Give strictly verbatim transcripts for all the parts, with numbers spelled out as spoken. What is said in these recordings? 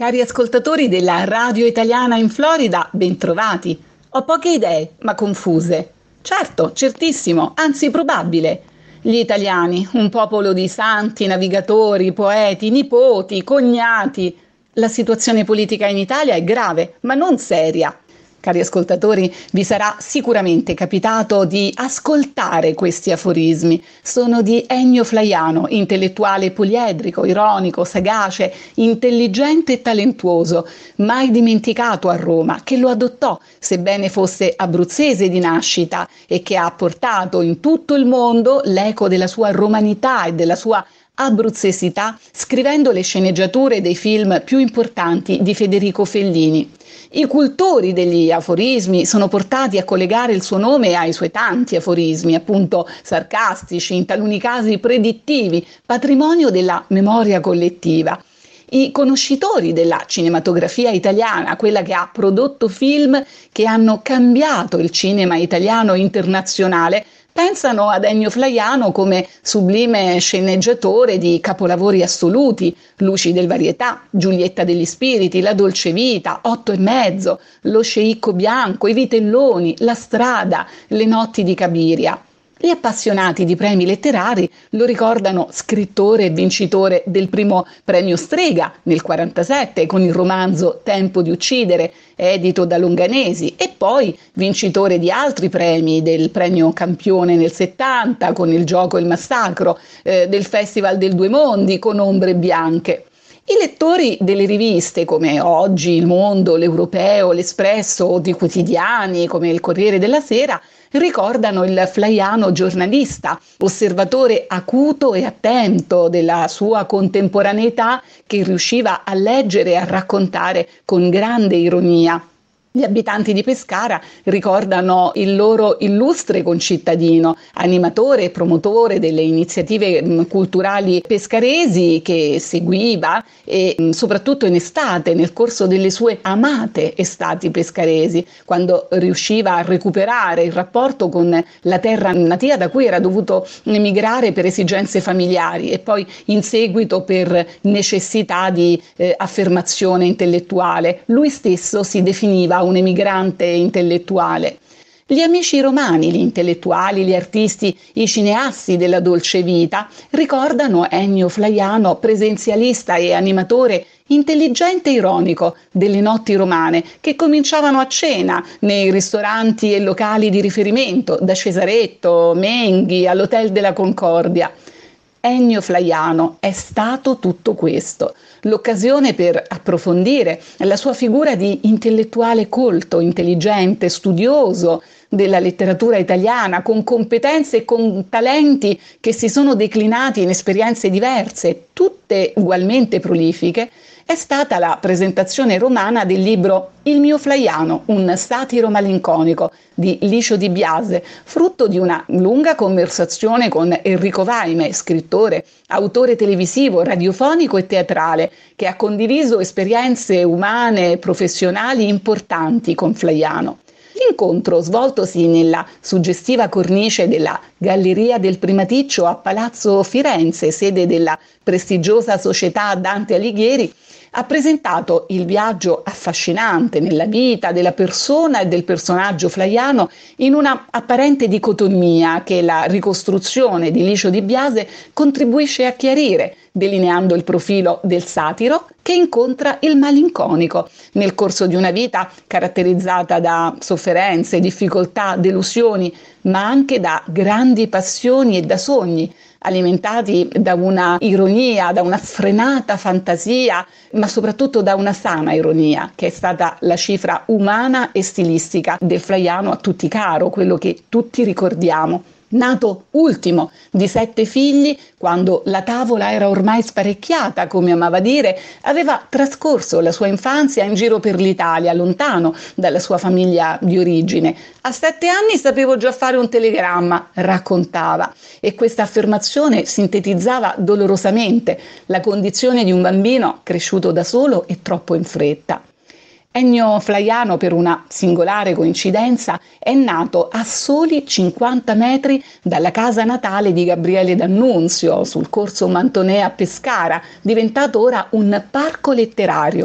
Cari ascoltatori della Radio Italiana in Florida, bentrovati. Ho poche idee, ma confuse. Certo, certissimo, anzi probabile. Gli italiani, un popolo di santi, navigatori, poeti, nipoti, cognati. La situazione politica in Italia è grave, ma non seria. Cari ascoltatori, vi sarà sicuramente capitato di ascoltare questi aforismi. Sono di Ennio Flaiano, intellettuale poliedrico, ironico, sagace, intelligente e talentuoso, mai dimenticato a Roma, che lo adottò, sebbene fosse abruzzese di nascita, e che ha portato in tutto il mondo l'eco della sua romanità e della sua abruzzesità, scrivendo le sceneggiature dei film più importanti di Federico Fellini. I cultori degli aforismi sono portati a collegare il suo nome ai suoi tanti aforismi, appunto sarcastici, in taluni casi predittivi, patrimonio della memoria collettiva. I conoscitori della cinematografia italiana, quella che ha prodotto film che hanno cambiato il cinema italiano internazionale, pensano ad Ennio Flaiano come sublime sceneggiatore di capolavori assoluti, Luci del Varietà, Giulietta degli Spiriti, La Dolce Vita, Otto e Mezzo, Lo Sceicco Bianco, I Vitelloni, La Strada, Le Notti di Cabiria. Gli appassionati di premi letterari lo ricordano scrittore e vincitore del primo premio Strega nel quarantasette con il romanzo Tempo di uccidere, edito da Longanesi, e poi vincitore di altri premi, del premio Campione nel settanta con Il gioco e il massacro, eh, del Festival del Due Mondi con Ombre bianche. I lettori delle riviste come Oggi, Il Mondo, L'Europeo, L'Espresso o di quotidiani come Il Corriere della Sera ricordano il Flaiano giornalista, osservatore acuto e attento della sua contemporaneità, che riusciva a leggere e a raccontare con grande ironia. Gli abitanti di Pescara ricordano il loro illustre concittadino, animatore e promotore delle iniziative mh, culturali pescaresi, che seguiva e mh, soprattutto in estate, nel corso delle sue amate estati pescaresi, quando riusciva a recuperare il rapporto con la terra natia da cui era dovuto emigrare per esigenze familiari e poi in seguito per necessità di eh, affermazione intellettuale. Lui stesso si definiva un emigrante intellettuale. Gli amici romani, gli intellettuali, gli artisti, i cineasti della dolce vita ricordano Ennio Flaiano presenzialista e animatore intelligente e ironico delle notti romane, che cominciavano a cena nei ristoranti e locali di riferimento, da Cesaretto, Menghi all'Hotel della Concordia. Ennio Flaiano è stato tutto questo, l'occasione per approfondire la sua figura di intellettuale colto, intelligente, studioso della letteratura italiana, con competenze e con talenti che si sono declinati in esperienze diverse, tutte ugualmente prolifiche. È stata la presentazione romana del libro Il mio Flaiano, un satiro malinconico di Licio Di Biase, frutto di una lunga conversazione con Enrico Vaime, scrittore, autore televisivo, radiofonico e teatrale, che ha condiviso esperienze umane e professionali importanti con Flaiano. L'incontro, svoltosi nella suggestiva cornice della Galleria del Primaticcio a Palazzo Firenze, sede della prestigiosa società Dante Alighieri, ha presentato il viaggio affascinante nella vita della persona e del personaggio Flaiano in una apparente dicotomia che la ricostruzione di Licio Di Biase contribuisce a chiarire, delineando il profilo del satiro che incontra il malinconico nel corso di una vita caratterizzata da sofferenze, difficoltà, delusioni, ma anche da grandi passioni e da sogni, alimentati da una ironia, da una sfrenata fantasia, ma soprattutto da una sana ironia, che è stata la cifra umana e stilistica del Flaiano a tutti caro, quello che tutti ricordiamo. Nato ultimo di sette figli, quando la tavola era ormai sparecchiata, come amava dire, aveva trascorso la sua infanzia in giro per l'Italia, lontano dalla sua famiglia di origine. A sette anni sapevo già fare un telegramma, raccontava, e questa affermazione sintetizzava dolorosamente la condizione di un bambino cresciuto da solo e troppo in fretta. Ennio Flaiano, per una singolare coincidenza, è nato a soli cinquanta metri dalla casa natale di Gabriele D'Annunzio, sul corso Mantonè a Pescara, diventato ora un parco letterario.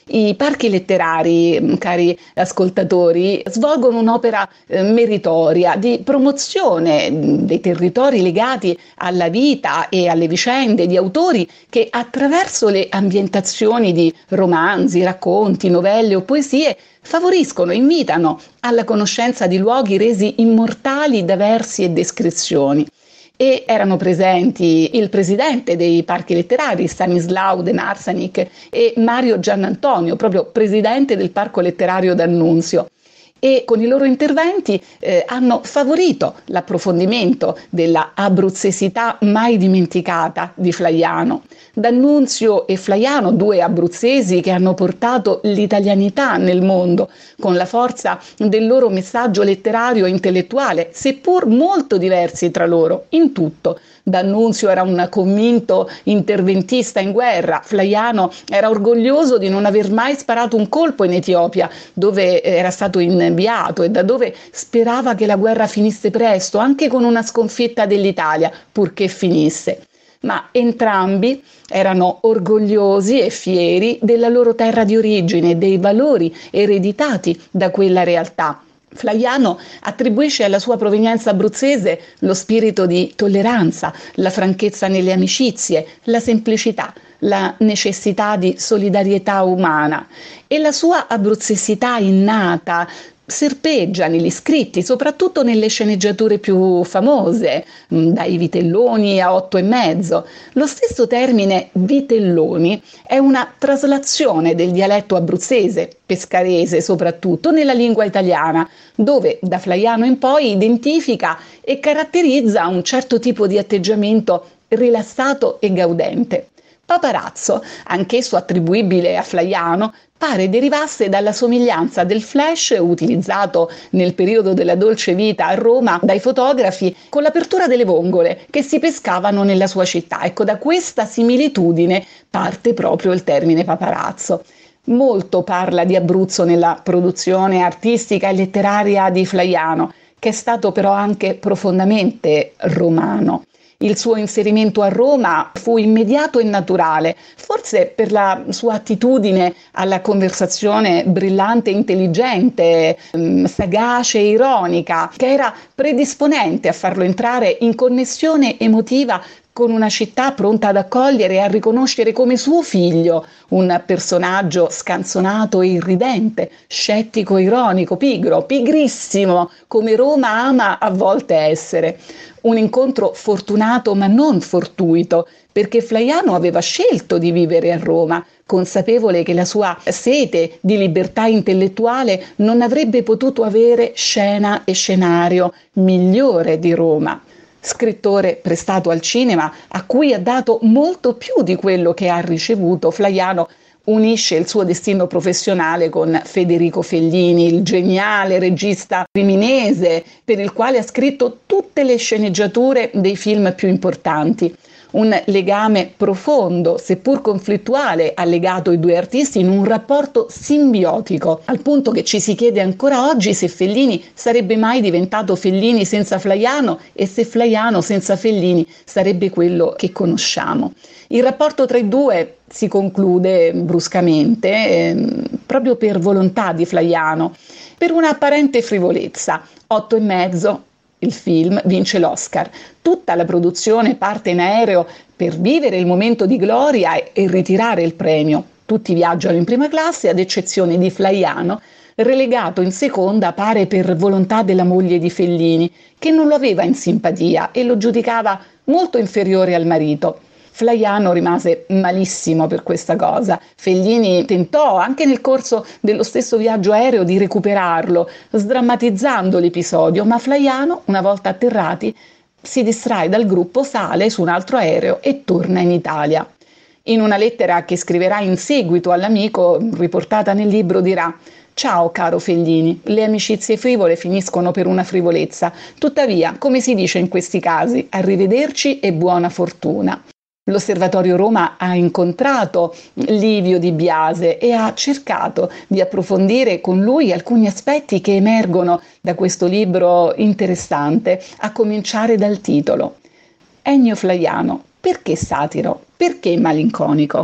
I parchi letterari, cari ascoltatori, svolgono un'opera eh, meritoria di promozione dei territori legati alla vita e alle vicende di autori che attraverso le ambientazioni di romanzi, racconti, novelle o poesie favoriscono, invitano alla conoscenza di luoghi resi immortali da versi e descrizioni. E erano presenti il presidente dei parchi letterari, Stanislao De Narsanik, e Mario Giannantonio, proprio presidente del Parco Letterario d'Annunzio. E con i loro interventi eh, hanno favorito l'approfondimento della abruzzesità mai dimenticata di Flaiano. D'Annunzio e Flaiano, due abruzzesi che hanno portato l'italianità nel mondo con la forza del loro messaggio letterario e intellettuale, seppur molto diversi tra loro, in tutto. D'Annunzio era un convinto interventista in guerra, Flaiano era orgoglioso di non aver mai sparato un colpo in Etiopia, dove era stato inviato e da dove sperava che la guerra finisse presto, anche con una sconfitta dell'Italia, purché finisse. Ma entrambi erano orgogliosi e fieri della loro terra di origine e dei valori ereditati da quella realtà. Flaiano attribuisce alla sua provenienza abruzzese lo spirito di tolleranza, la franchezza nelle amicizie, la semplicità, la necessità di solidarietà umana e la sua abruzzesità innata serpeggia negli scritti, soprattutto nelle sceneggiature più famose, dai Vitelloni a Otto e mezzo. Lo stesso termine Vitelloni è una traslazione del dialetto abruzzese, pescarese soprattutto, nella lingua italiana, dove da Flaiano in poi identifica e caratterizza un certo tipo di atteggiamento rilassato e gaudente. Paparazzo, anch'esso attribuibile a Flaiano, pare derivasse dalla somiglianza del flash utilizzato nel periodo della dolce vita a Roma dai fotografi con l'apertura delle vongole che si pescavano nella sua città. Ecco, da questa similitudine parte proprio il termine paparazzo. Molto parla di Abruzzo nella produzione artistica e letteraria di Flaiano, che è stato però anche profondamente romano. Il suo inserimento a Roma fu immediato e naturale, forse per la sua attitudine alla conversazione brillante e intelligente, sagace e ironica, che era predisponente a farlo entrare in connessione emotiva con una città pronta ad accogliere e a riconoscere come suo figlio un personaggio scanzonato e irridente, scettico, ironico, pigro, pigrissimo, come Roma ama a volte essere. Un incontro fortunato ma non fortuito, perché Flaiano aveva scelto di vivere a Roma, consapevole che la sua sete di libertà intellettuale non avrebbe potuto avere scena e scenario migliore di Roma. Scrittore prestato al cinema, a cui ha dato molto più di quello che ha ricevuto, Flaiano unisce il suo destino professionale con Federico Fellini, il geniale regista riminese per il quale ha scritto tutte le sceneggiature dei film più importanti. Un legame profondo, seppur conflittuale, ha legato i due artisti in un rapporto simbiotico, al punto che ci si chiede ancora oggi se Fellini sarebbe mai diventato Fellini senza Flaiano e se Flaiano senza Fellini sarebbe quello che conosciamo. Il rapporto tra i due si conclude bruscamente, eh, proprio per volontà di Flaiano, per un'apparente frivolezza. Otto e mezzo. Il film vince l'Oscar. Tutta la produzione parte in aereo per vivere il momento di gloria e, e ritirare il premio. Tutti viaggiano in prima classe, ad eccezione di Flaiano, relegato in seconda pare per volontà della moglie di Fellini, che non lo aveva in simpatia e lo giudicava molto inferiore al marito. Flaiano rimase malissimo per questa cosa. Fellini tentò anche nel corso dello stesso viaggio aereo di recuperarlo, sdrammatizzando l'episodio, ma Flaiano, una volta atterrati, si distrae dal gruppo, sale su un altro aereo e torna in Italia. In una lettera che scriverà in seguito all'amico, riportata nel libro, dirà: «Ciao caro Fellini, le amicizie frivole finiscono per una frivolezza. Tuttavia, come si dice in questi casi, arrivederci e buona fortuna». L'Osservatorio Roma ha incontrato Livio Di Biase e ha cercato di approfondire con lui alcuni aspetti che emergono da questo libro interessante, a cominciare dal titolo. Ennio Flaiano, perché satiro? Perché malinconico?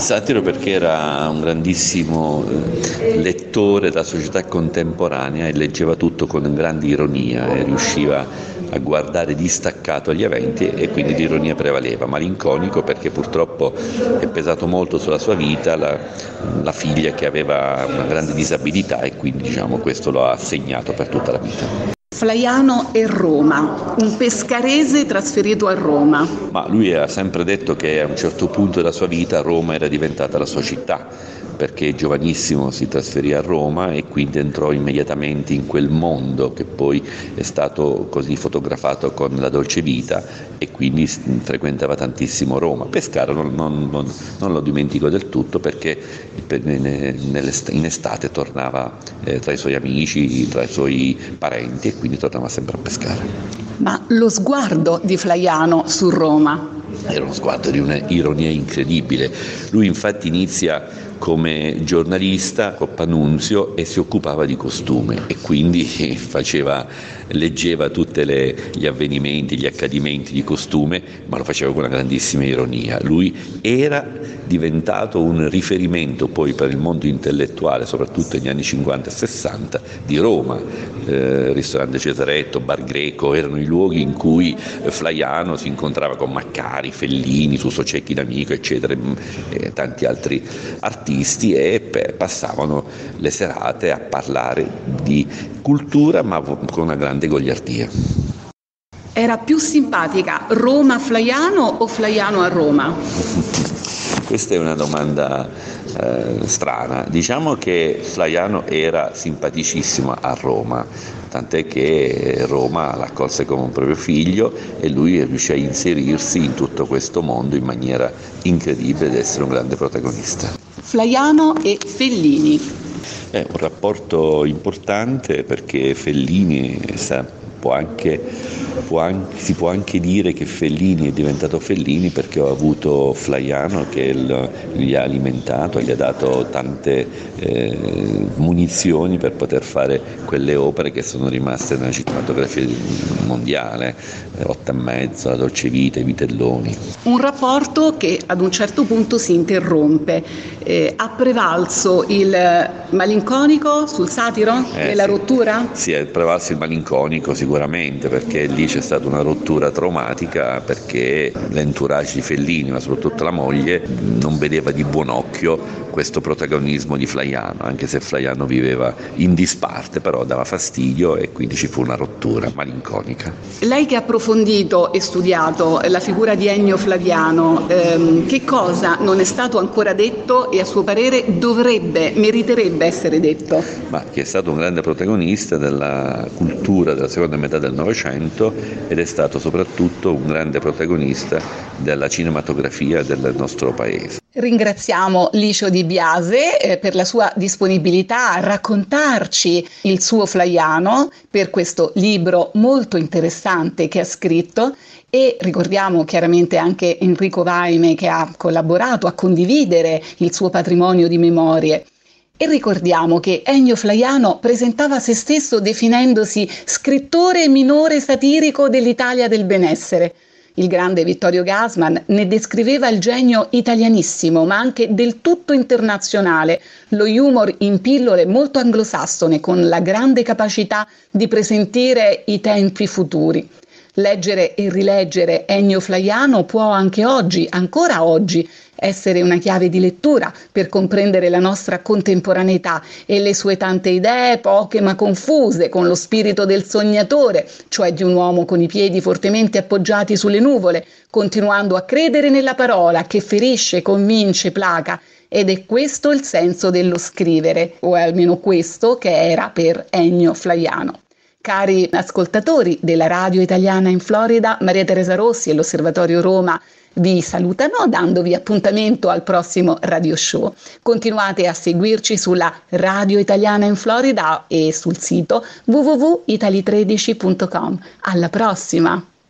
Satiro perché era un grandissimo lettore della società contemporanea e leggeva tutto con grande ironia e riusciva a guardare distaccato gli eventi e quindi l'ironia prevaleva. Malinconico perché purtroppo è pesato molto sulla sua vita la, la figlia che aveva una grande disabilità e quindi diciamo questo lo ha segnato per tutta la vita. Flaiano e Roma, un pescarese trasferito a Roma. Ma lui ha sempre detto che a un certo punto della sua vita Roma era diventata la sua città, perché giovanissimo si trasferì a Roma e quindi entrò immediatamente in quel mondo che poi è stato così fotografato con La dolce vita e quindi frequentava tantissimo Roma. Pescara non, non, non, non lo dimentico del tutto perché in estate tornava eh, tra i suoi amici, tra i suoi parenti e quindi tornava sempre a pescare. Ma lo sguardo di Flaiano su Roma? Era uno sguardo di un'ironia incredibile. Lui infatti inizia come giornalista Coppa Nunzio e si occupava di costume e quindi faceva, leggeva tutti gli avvenimenti, gli accadimenti di costume, ma lo faceva con una grandissima ironia. Lui era diventato un riferimento poi per il mondo intellettuale, soprattutto negli anni cinquanta e sessanta, di Roma. Eh, ristorante Cesaretto, Bar Greco erano i luoghi in cui Flaiano si incontrava con Maccari, Fellini, Suso Cecchi d'Amico, eccetera, e tanti altri artisti e passavano le serate a parlare di cultura ma con una grande goliardia. Era più simpatica Roma a Flaiano o Flaiano a Roma? Questa è una domanda eh, strana. Diciamo che Flaiano era simpaticissimo a Roma, tant'è che Roma l'accolse come un proprio figlio e lui riuscì a inserirsi in tutto questo mondo in maniera incredibile ed essere un grande protagonista. Flaiano e Fellini. È un rapporto importante perché Fellini sa, può anche, può anche, si può anche dire che Fellini è diventato Fellini perché ho avuto Flaiano che il, gli ha alimentato, gli ha dato tante eh, munizioni per poter fare quelle opere che sono rimaste nella cinematografia mondiale, eh, Otto e mezzo, La dolce vita, I vitelloni. Un rapporto che ad un certo punto si interrompe. Eh, ha prevalso il malinconico sul satiro eh, e la sì. rottura? Sì, è prevalso il malinconico sicuramente perché lì c'è stata una rottura traumatica perché l'entourage di Fellini, ma soprattutto la moglie, non vedeva di buon occhio questo protagonismo di Flaiano, anche se Flaiano viveva in disparte, però dava fastidio e quindi ci fu una rottura malinconica. Lei che ha approfondito e studiato la figura di Ennio Flaiano, ehm, che cosa non è stato ancora detto e a suo parere dovrebbe, meriterebbe essere detto? Ma che è stato un grande protagonista della cultura della seconda metà del Novecento ed è stato soprattutto un grande protagonista della cinematografia del nostro paese. Ringraziamo Licio Di Biase eh, per la sua disponibilità a raccontarci il suo Flaiano per questo libro molto interessante che ha scritto e ricordiamo chiaramente anche Enrico Vaime che ha collaborato a condividere il suo patrimonio di memorie. E ricordiamo che Ennio Flaiano presentava se stesso definendosi scrittore minore satirico dell'Italia del benessere. Il grande Vittorio Gassman ne descriveva il genio italianissimo, ma anche del tutto internazionale, lo humor in pillole molto anglosassone, con la grande capacità di presentire i tempi futuri. Leggere e rileggere Ennio Flaiano può anche oggi, ancora oggi, essere una chiave di lettura per comprendere la nostra contemporaneità e le sue tante idee, poche ma confuse, con lo spirito del sognatore, cioè di un uomo con i piedi fortemente appoggiati sulle nuvole, continuando a credere nella parola che ferisce, convince, placa. Ed è questo il senso dello scrivere, o almeno questo che era per Ennio Flaiano. Cari ascoltatori della Radio Italiana in Florida, Maria Teresa Rossi e l'Osservatorio Roma vi salutano dandovi appuntamento al prossimo radio show. Continuate a seguirci sulla Radio Italiana in Florida e sul sito w w w punto italy tredici punto com. Alla prossima!